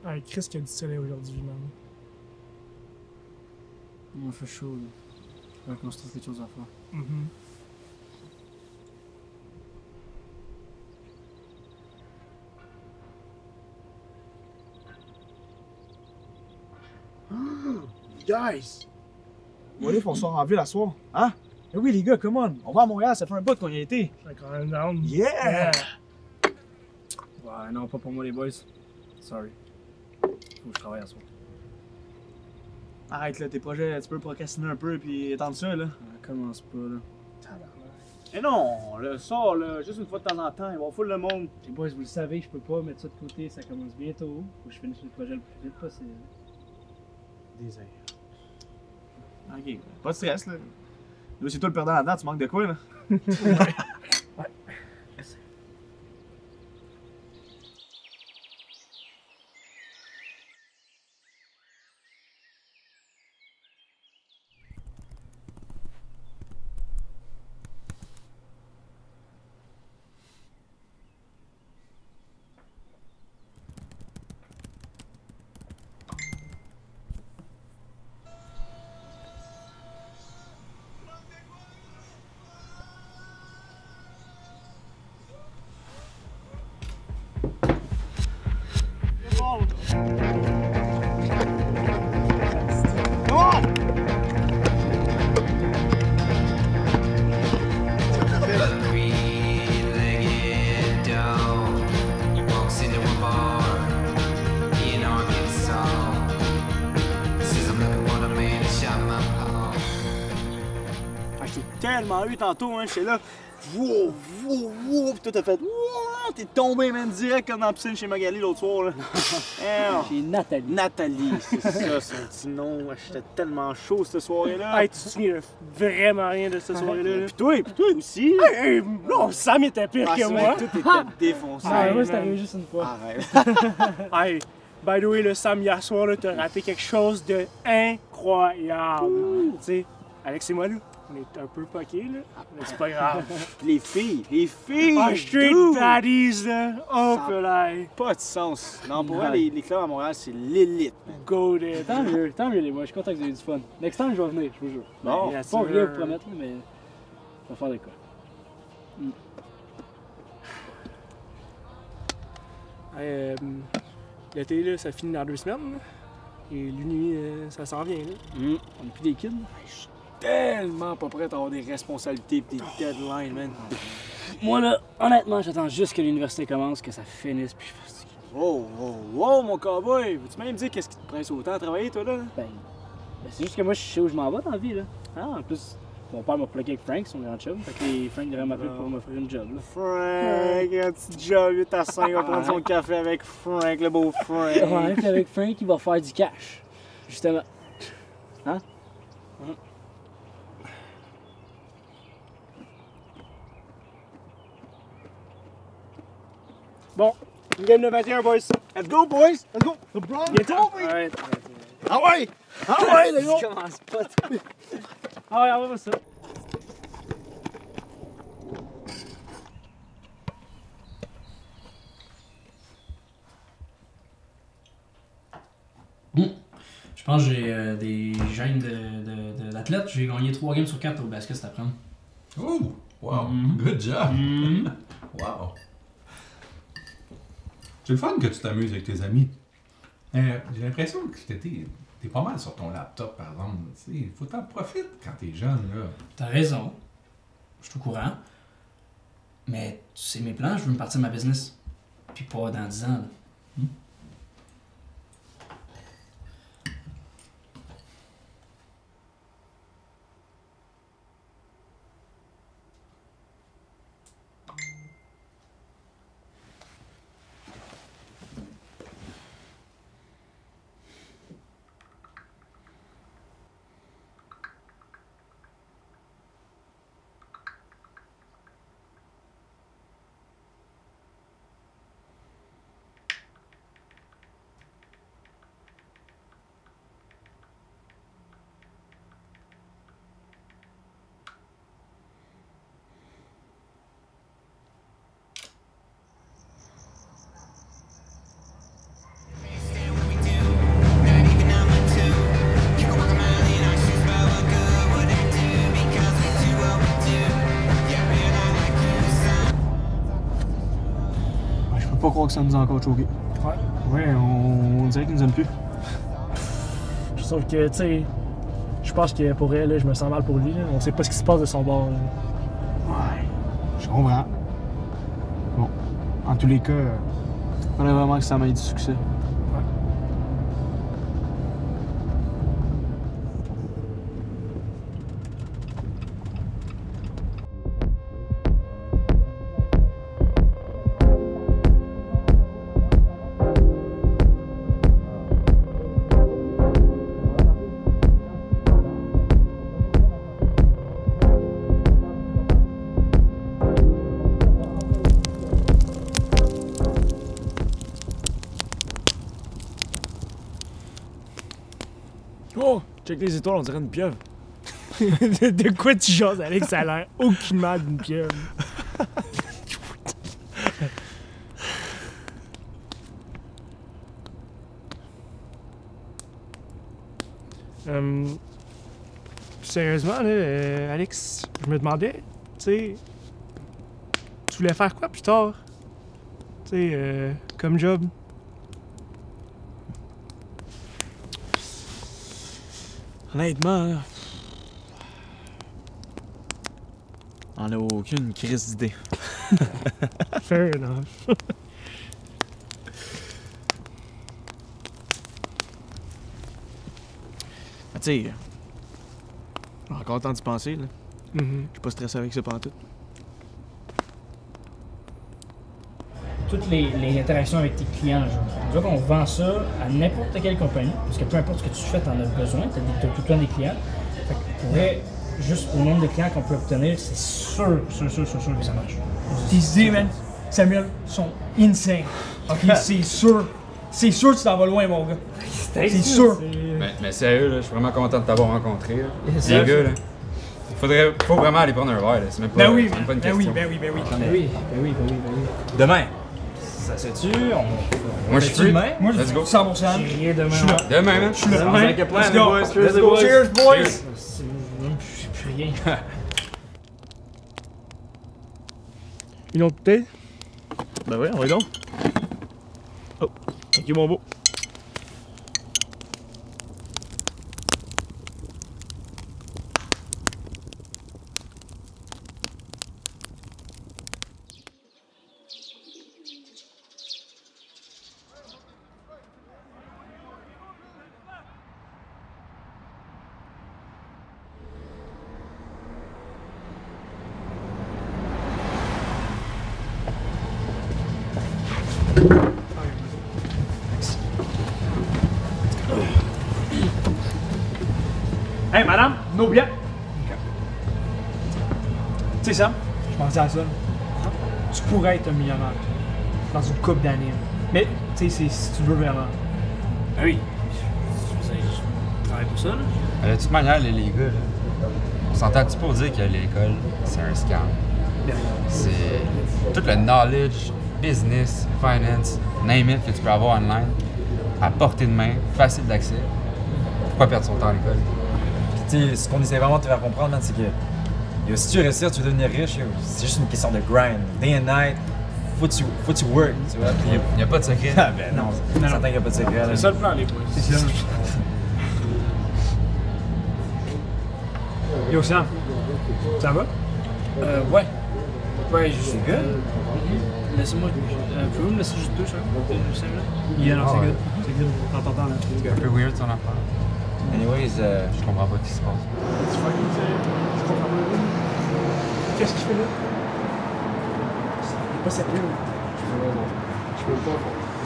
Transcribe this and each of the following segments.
Ah, Chris qui a du soleil aujourd'hui, man. Il fait chaud, là. Il va qu'on se trouve quelque chose à faire. Mhm. Guys! On va aller pour soir en ville à soir. Hein? Eh oui, les gars, come on. On va à Montréal, ça fait un bout qu'on y a été. Fait quand même down. Yeah! Ouais, non, pas pour moi, les boys. Sorry. Faut que je travaille à soir. Arrête là, tes projets, tu peux procrastiner un peu puis étendre ça là. Commence pas, là. Eh non, le sort là, juste une fois de temps en temps, il va full le monde. Les boys, vous le savez, je peux pas mettre ça de côté, ça commence bientôt. Faut que je finisse le projet le plus vite possible. Désir. Ok, pas de stress là. Là, c'est toi le perdant là-dedans, tu manques de quoi là? Tellement eu tantôt, hein, j'étais là, wow, wow, wow, pis toi t'as fait, wow, t'es tombé, man, direct comme dans la piscine chez Magali l'autre soir, là. Chez Nathalie. Nathalie, c'est ça son petit nom, j'étais tellement chaud cette soirée-là. Hey, tu te souviens de vraiment rien de cette soirée-là? là? Pis toi aussi. Hey, non, Sam était pire Ah, que c'est vrai moi. que toi t'étais défoncé. Ah, Hey, moi, c'est man. arrivé juste une fois. Arrête. Hey, by the way, le Sam, hier soir, là, t'as raté quelque chose de incroyable. Tu sais, Alex et moi, là, on est un peu poqués, là, mais c'est pas grave. Les filles! Ah, straight dude, baddies, là. Oh, Ça- que là. Pas de sens. Non, pour vrai, les clubs à Montréal, c'est l'élite, man. Go there. Tant mieux, les boys, je suis content que vous ayez du fun. Next time, je vais venir, je vous jure. Bon, Bien Pas sûr. rien vous promettre, là, mais je vais faire des cas. Hey, l'été, là, ça finit dans 2 semaines, là. Et l'Uni, ça s'en vient, là. On est plus des kids. Je suis tellement pas prêt à avoir des responsabilités et des deadlines, man. Moi, là, honnêtement, j'attends juste que l'université commence, que ça finisse, puis je fasse. Wow, wow, wow, mon cowboy! Veux-tu même dire qu'est-ce qui te presse autant à travailler, toi, là? Ben, c'est juste que moi, je sais où je m'en vais dans la vie, là. Ah, en plus, mon père m'a plugué avec Frank, son grand chum. Fait que Frank devrait m'appeler pour m'offrir une job, là. Frank, un petit job, 8 à 5, on va prendre son café avec Frank, le beau Frank. Ouais, puis avec Frank, il va faire du cash. Justement. Hein? Bon, une game de 21, boys. Let's go, boys! Let's go! The Bronx! Arrête. Ah ouais! Ah ouais, les gars! Je commence pas. Ah ouais, on va voir ça. Je pense que j'ai des gènes d'athlète. J'ai gagné 3 games sur 4 au basket cet après-midi. Oh! Wow! Mhm. Good job! Mhm. Wow! C'est le fun que tu t'amuses avec tes amis. J'ai l'impression que t'es pas mal sur ton laptop, par exemple. Il faut t'en profiter quand t'es jeune, là. T'as raison. Je suis au courant. Mais tu sais mes plans, je veux me partir de ma business. Puis pas dans 10 ans. Là. pas croire que ça nous a encore choqué. Ouais. Ouais, on dirait qu'il nous aime plus. Sauf que, tu sais, je pense que pour elle, là, je me sens mal pour lui. Là. On sait pas ce qui se passe de son bord. Là. Ouais, je comprends. Bon, en tous les cas, il fallait vraiment que ça m'ait du succès. Oh! Check les étoiles, on dirait une pieuvre. de quoi tu jases, Alex? Ça a l'air aucunement d'une pieuvre. Sérieusement, là, Alex, je me demandais, tu sais, tu voulais faire quoi plus tard? Tu sais, comme job? Honnêtement, là, on a aucune crise d'idée. Fair enough. Tu sais, j'ai encore le temps d'y penser, là. Mhm. Je suis pas stressé avec ça pantoute. Toutes les interactions avec tes clients, genre. Nous autres, on vend ça à n'importe quelle compagnie, parce que peu importe ce que tu fais, t'en as besoin, t'as tout le temps des clients. Fait que pour vrai, juste au nombre de clients qu'on peut obtenir, c'est sûr que ça marche. Tes idées, man, Samuel, sont insane. Ok, c'est sûr. C'est sûr que tu t'en vas loin, mon gars. C'est sûr. Mais sérieux, là, je suis vraiment content de t'avoir rencontré. Là. Yes, Les sir. gars, là, faut vraiment aller prendre un verre. Là. C'est même pas, Ben oui, c'est même pas une ben question. oui, ben oui, ben oui. Ben oui. Demain! Ça se tue, Moi, je suis free. Demain, moi, Let's go. 100%. J'ai rien demain. Je suis là. Demain, man. Je suis là. Sounds like a plan, Let's les go. boys. Let's Cheers, go. boys. Cheers, boys. Je sais plus rien. Une autre bouteille? Ben oui, on va y donc. Oh, thank you, mon beau. Hey, madame, nos billets. Tu sais, Sam, je pensais à ça. Tu pourrais être un millionnaire dans une couple d'années. Mais, tu sais, si tu veux vraiment. Ah oui. Je travaille pour ça, là. De toute manière, les gars, là, on s'entend-tu pour dire que l'école, c'est un scam? C'est tout le knowledge, business, finance, name it que tu peux avoir online, à portée de main, facile d'accès. Pourquoi perdre son temps à l'école? Puis, tu sais, ce qu'on essaie vraiment de te faire comprendre, man, c'est que yo, si tu veux réussir, tu veux devenir riche, yo, c'est juste une question de grind. Day and night, faut que tu work, tu vois. Puis, Il n'y a pas de secret. ah ben non, on s'entend qu'il n'y a pas de secret. là. C'est ça le plan, les boys. C'est ça. Yo, Sam, ça va? Ouais. Ouais, je suis good? Laissez-moi. Pouvez-vous me laisser juste 2 secondes? 5 minutes? Yeah, non, Ah c'est ouais. good. C'est good. T'entends, là. C'est un peu weird ton affaire. Anyways, Je comprends pas ce qui se passe. Qu'est-ce qu'il fait là? Il est pas sérieux. Je peux pas.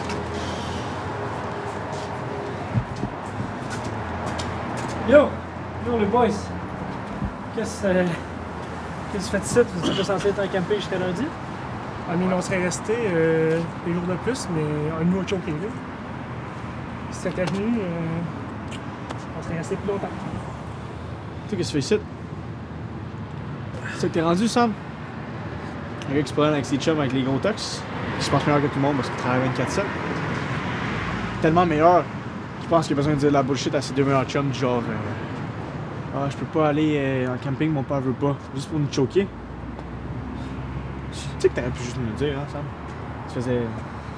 Yo! Yo, les boys! Qu'est-ce que tu fais de ça? Tu étais censé être en camping jusqu'à lundi? I mean, on serait resté des jours de plus, mais un nous choqué là. Si t'étais venu, on serait resté plus longtemps. Tu sais, qu'est-ce que tu fais ici? C'est ça que t'es rendu, Sam? Un gars qui se promène avec ses chums avec les gros tox, qui se pense meilleur que tout le monde parce qu'il travaille 24/7. Tellement meilleur qu'il pense qu'il a besoin de dire de la bullshit à ses deux meilleurs chums, du genre ah, je peux pas aller en camping, mon père veut pas, juste pour nous choquer. Tu sais que t'aurais pu juste nous le dire, hein, Sam? Tu faisais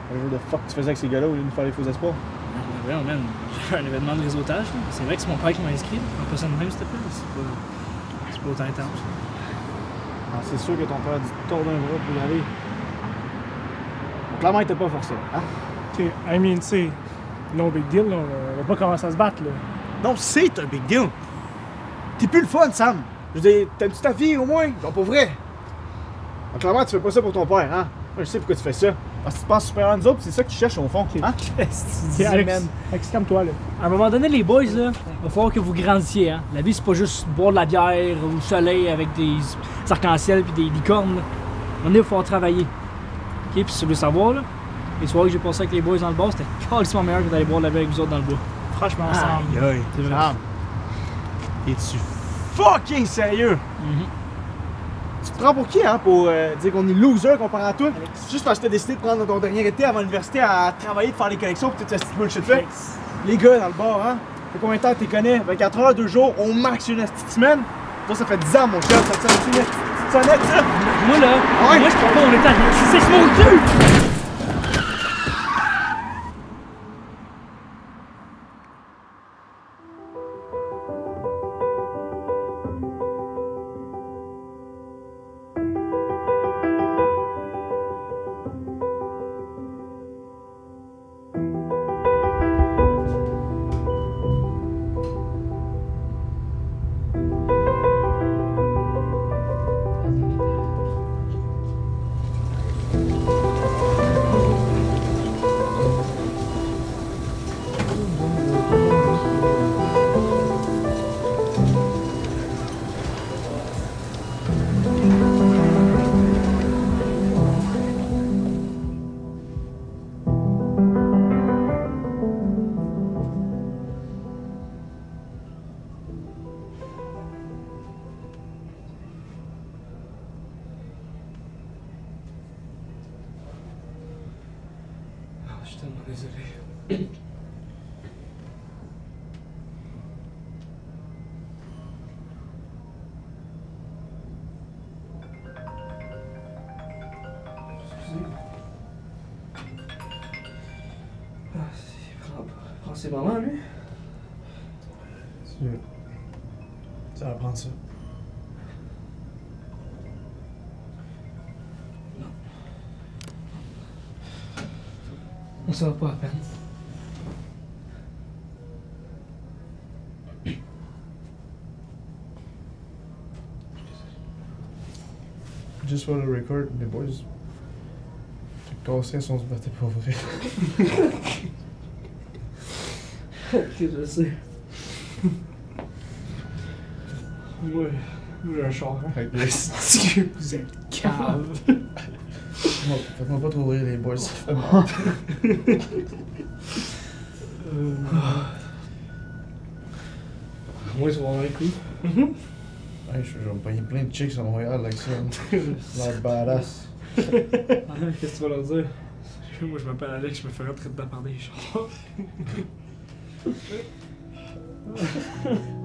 Le jour de fuck tu faisais avec ces gars-là au lieu de nous faire les faux espoirs. Ouais, man, j'ai un événement de réseautage. Là. C'est vrai que c'est mon père qui m'a inscrit. On peut ça de même, s'il te plaît. C'est pas autant intense. Ah, c'est sûr que ton père a dû te tordre un bras pour y aller. Clairement, il était pas forcé. Hein? T'sais, I mean, c'est no big deal, là. On va pas commencer à se battre, là. Non, c'est un big deal. T'es plus le fun, Sam. Je veux dire, t'aimes-tu ta fille au moins? Non, pas vrai. Donc, clairement, tu fais pas ça pour ton père, hein? Moi, je sais pourquoi tu fais ça. Parce que tu penses supérieur à nous autres, c'est ça que tu cherches au fond. Hein? T'sais, Alex, calme-toi, là. À un moment donné, les boys, là, il va falloir que vous grandissiez. Hein? La vie, c'est pas juste boire de la bière au soleil avec des arcs-en-ciel puis des licornes. Là. À un moment donné, il va falloir travailler. Ok, puis si tu veux savoir, là, les soirées que j'ai passées avec les boys dans le bar, c'était carrément meilleur que d'aller boire de la bière avec vous autres dans le bois. Franchement, Aïe, Sam. aïe, C'est vrai. Sam. Es-tu fucking sérieux? Tu te prends pour qui, hein, pour dire qu'on est loser comparé à toi? Juste parce que t'as décidé de prendre ton dernier été avant l'université à travailler, de faire les collections pis toute cette bullshit-là. Les gars dans le bar, hein? Ça fait combien de temps que t'es connais? 24 heures, 2 jours, on max une petite semaine? Toi, ça fait 10 ans, mon gars, ça te sonne une petite sonnette, ça? Moi, là, Ouais. moi, je crois pas on est à... C'est mon cul! Je suis tellement désolé. C'est vraiment lui? Ça va prendre ça. Ça va pas à peine. Just for the record, les boys. T'as cassé si on se battait pas vrai. Ok, je sais. Ouais, j'ai un char. Hein? Vous êtes cave. Faites-moi pas trop rire, les boys, ça fait mal. Moi, ça va avoir un coup. Hey, je vais me payer plein de chicks à Montréal avec ça. L'air badass. Qu'est-ce que tu vas leur dire? Moi, je m'appelle Alex, je me fais rentrer dedans par des chars.